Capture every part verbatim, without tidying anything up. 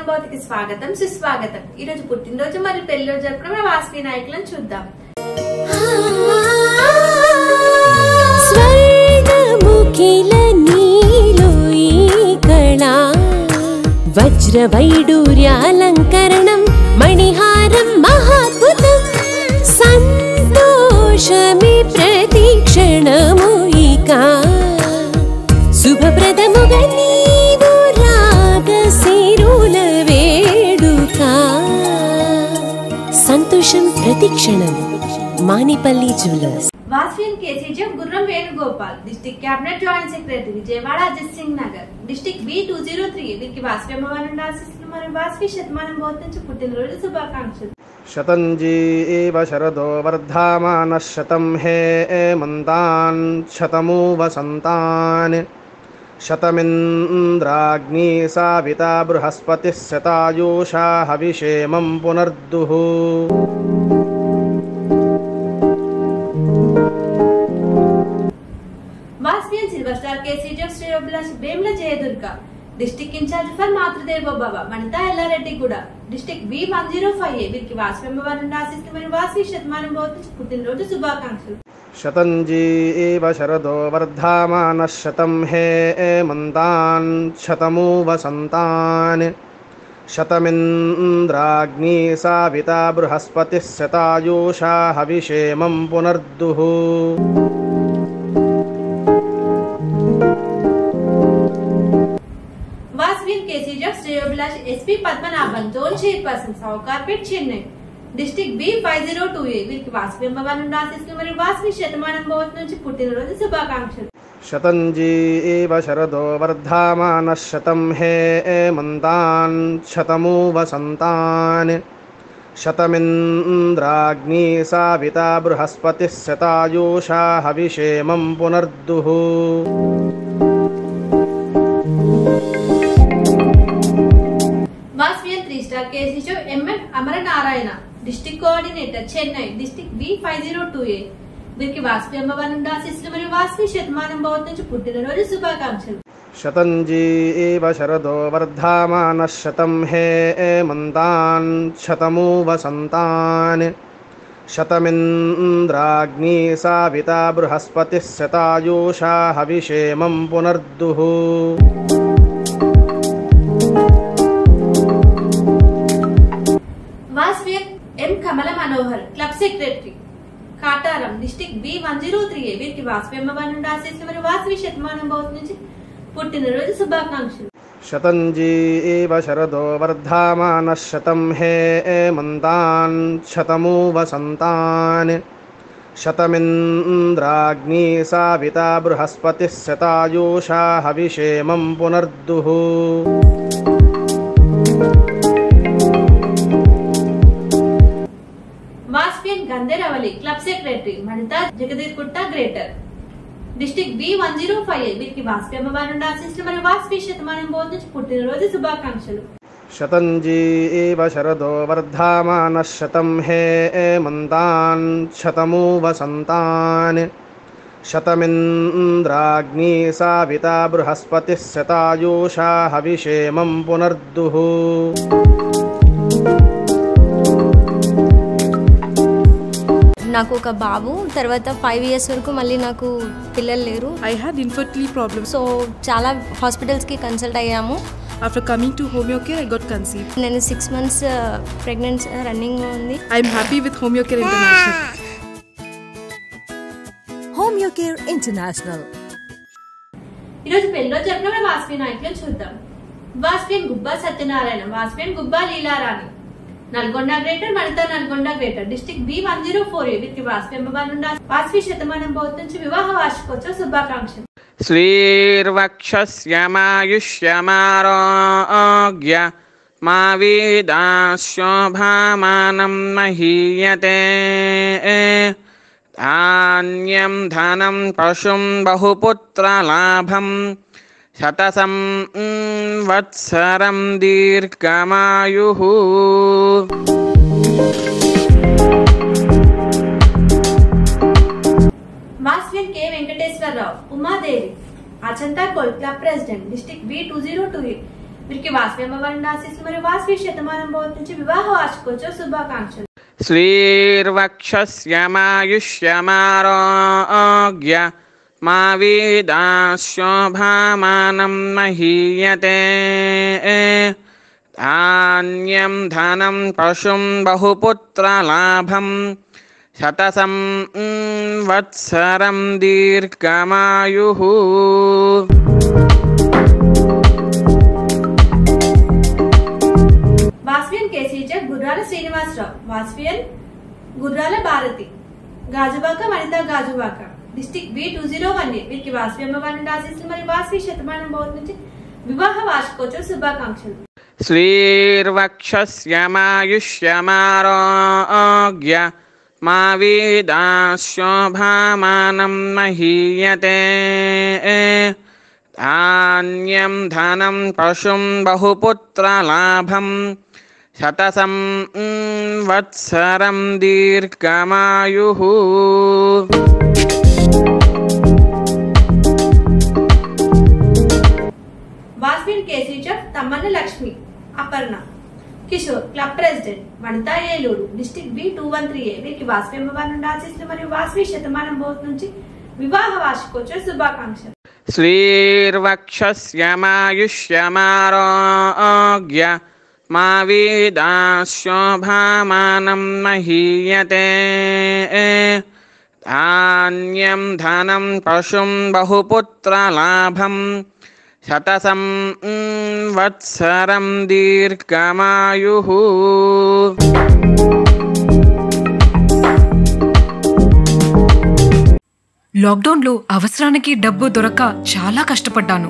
శతమానంభవతికి స్వాగతం సుస్వాగతం। ఈ రోజు పుట్టినరోజు మరియు పెళ్లి రోజు జరుపుకునే మన వాసవి నాయకులను చూద్దాం। వజ్ర వైడూర్యాలంకరణం మణిహారం మహాద్భుతం సంతోషమే ప్రతిక్షణము ఇక శుభప్రదముగా నీవు రాగ సిరుల వేడుక సంతోషం ప్రతిక్షణం Manipalli jewellers. Vasavi KCG Gurram Venugopal district cabinet joint secretary Vijayawada Ajit Singh Nagar district B two zero three వీరికి వాసవి అమ్మవారి నుండి ఆశీస్సులు మరియు వాసవి శతమానంభవతి నుంచి పుట్టినరోజు శుభాకాంక్షలు। శతంజీ ఏవ శరదో వర్ధమాన శతం హే మంతాన్ శతమూ వసంతాన్ శతమింద్రాగ్ని సావితా బృహస్పతి శతాయూషా హవిషేమం పునర్దుః। వాసవి సిల్వర్ స్టార్ కేసీజీ శ్రేయోభిలాష్ Vemula Jayadurga district in charge for మాతృదేవో భవ వనితా ఎల్లారెడ్డి కూడా district B one zero five A వీరికి వాసవి అమ్మవారి నుండి ఆశీస్సులు మరియు వాసవి శతమానంభవతి నుంచి పుట్టినరోజు శుభాకాంక్షలు। శతంజీ ఏవ శరదో వర్ధమాన శతం హే మంతాన్ శతమూ వసంతాన్ శతమింద్రాగ్ని సావితా బృహస్పతి శతాయూషా హవిషేమం పునర్దుః। శ్రేయోభిలాష్ SP Padmanabhan zone chairperson Sowcarpet Chennai district B five zero two A వీరికి వాసవి అమ్మవారి నుండి ఆశీస్సులు మరియు వాసవి శతమానంభవతి నుంచి పుట్టినరోజు శుభాకాంక్షలు। శతంజీ ఏవ శరదో వర్ధమాన శతం హే మంతాన్ శతమూ వసంతాన్ శతమింద్రాగ్ని సావితా బృహస్పతి శతాయూషా హవిషేమం పునర్దుః। KCG MN Amaranarayana district coordinator Chennai district B five zero two A వీరికి వాసవి అమ్మవారి నుండి ఆశీస్సులు మరియు వాసవి శతమానంభవతి నుంచి పుట్టినరోజు శుభాకాంక్షలు। శతంజీ ఏవ శరదో వర్ధమాన శతం హే మంతాన్ శతమూ వసంతాన్ శతమింద్రాగ్ని సావితా బృహస్పతి శతాయూషా హవిషేమం పునర్దుః। M Kamala Manohar club secretary Kataram district B one zero three A వీరికి వాసవి అమ్మవారి నుండి ఆశీస్సులు మరియు వాసవి శతమానంభవతి నుంచి పుట్టినరోజు శుభాకాంక్షలు। శతంజీ ఏవ శరదో వర్ధమాన శతం హే మంతాన్ శతమూ వసంతాన్ శతమింద్రాగ్ని సావితా బృహస్పతి శతాయూషా హవిషేమం పునర్దుః। Gandheravali club secretary Vanitha Jagadgirigutta greater district B one zero five వీరికి వాసవి అమ్మవారి నుండి ఆశీస్సులు మరియు వాసవి శతమానంభవతి నుంచి పుట్టినరోజు శుభాకాంక్షలు। శతంజీ ఏవ శరదో వర్ధమాన శతం హే మంతాన్ శతమూ వసంతాన్ శతమింద్రాగ్ని సావితా బృహస్పతి శతాయూషా హవిషేమం పునర్దుః। నాకు ఒక బాబు తర్వాత ఫైవ్ ఇయర్స్ వరకు మళ్ళీ నాకు పిల్లలు లేరు। I had infertility problem so చాలా హాస్పిటల్స్కి కన్సల్ట్ అయ్యాము। After coming to Homeo Care I got conceive. నేను సిక్స్ మంత్స్ ప్రెగ్నెన్సీ రన్నింగ్ ఉంది। I'm happy with Homeo Care International. Homeo Care International. ఈరోజు పెళ్లిలో జరుపుకునే వాసవి నాయకులను చూద్దాం। Vasavi Gubba Satyanarayana Vasavi Gubba Leelarani Nalgonda greater Vanitha Nalgonda greater district B one zero four A వీరికి వాసవి అమ్మవారి నుండి వాసవి శతమానంభవతి నుంచి వివాహ వార్షికోత్సవ శుభాకాంక్షలు। శ్రీర్వక్షస్యమారోగ్య మా వీదాశోభామానం మహీయతే ధాన్యం ధనం పశుం బహుపుత్రలాభం శతసం వత్సరం దీర్ఘమాయుః। వాసవి కె వెంకటేశ్వరరావు ఉమాదేవి అచంతా కోల్ club president district B two zero two వీరికి వాసవి అమ్మవారి ఆశీస్సులు మరియు వాసవి శతమానం భవతి నుంచి వివాహ వార్షికోత్సవ శుభాకాంక్షలు. శ్రీర్వక్షస్యమాయుష్యమారోగ్య మా వీదాశోభామానం మహీయతే ధాన్యం ధనం పశుం బహుపుత్రలాభం శతసం వత్సరం దీర్ఘమాయుః. వాసవియన్ కేసీచర్ గుర్రాల Srinivasarao, Vasavian Gurrala Bharathi, Gajuwaka Vanitha Gajuwaka, district B two zero one A. వీరికి వాసవి అమ్మవారి ఆశీస్సులు మరియు వాసవి శతమానం భవతి నుంచి వివాహ వార్షికోత్సవ శుభాకాంక్షలు. శ్రీర్వక్షస్యమాయుష్యమారోగ్య మా వీదాశోభామానం మహీయతే ధాన్యం ధనం పశుం బహుపుత్రలాభం శతసం వత్సరం దీర్ఘమాయుః. వాసవియన్ కేసీచర్ Tammanna Lakshmi, Aparna, Kishore club president, Vanitha Eluru, district B two one three A. వీరికి వాసవి అమ్మవారి నుండి ఆశీస్సులు మరియు వాసవి శతమానం భవతి నుంచి వివాహ వార్షికోత్సవ శుభాకాంక్షలు. శ్రీర్వక్షస్యమాయుష్యమారోగ్య మా వీదాశోభామానం మహీయతే ధాన్యం ధనం పశుం బహుపుత్రలాభం శతసం వత్సరం దీర్ఘమాయుః. లాక్డౌన్లో అవసరానికి డబ్బు దొరక్క చాలా కష్టపడ్డాను.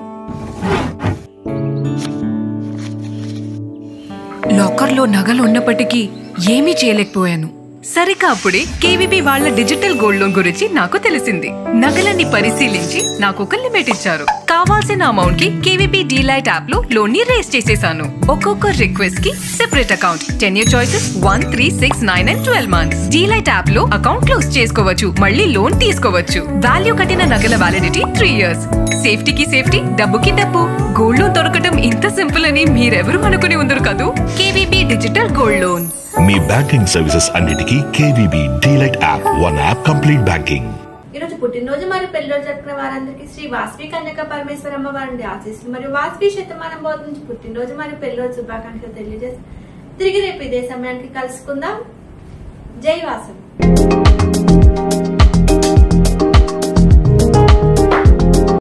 లాకర్లో నగలు ఉన్నప్పటికీ ఏమీ చేయలేకపోయాను. సరిగ్గా అప్పుడే కేవీబీ వాళ్ళ డిజిటల్ గోల్డ్ లోన్ గురించి నాకు తెలిసింది. నగలన్నీ పరిశీలించి నాకు ఒక లిమిట్ ఇచ్చారు. కావాల్సిన అమౌంట్ కి కేవీబీ డీలైట్ యాప్ లో లోన్ ని రేస్ చేసేసాను. ఒక్కొక్క రిక్వెస్ట్ కి separate account, ten year choices, one three six nine and twelve months. DLite app లో అకౌంట్ క్లోజ్ చేసుకోవచ్చు, మళ్ళీ లోన్ తీసుకోవచ్చు. వాల్యూ కట్టిన నగల వ్యాలిడిటీ త్రీ ఇయర్స్. సేఫ్టీకి సేఫ్టీ, డబ్బుకి డబ్బు. గోల్డ్ లోన్ దొరకడం ఇంత సింపుల్ అని మీరెవరూ అనుకుని ఉండరు కదూ. KVB digital gold loan. మీ బ్యాంకింగ్ సర్వీసెస్ అన్నిటికీ KVB DLite app, one app complete banking. ఈ రోజు పుట్టినరోజు మరియు పెళ్లిరోజు జరుపుకున్న వారందరికీ శ్రీ వాసవి కన్యక పరమేశ్వర అమ్మవారి ఆశీస్సులు మరియు వాసవి శతమానం భవతి నుంచి పుట్టినరోజు మరియు పెళ్లిరోజు శుభాకాంక్షలు తెలియజేసి తిరిగి రేపు ఇదే సమయానికి కలుసుకుందాం. జై వాసవి.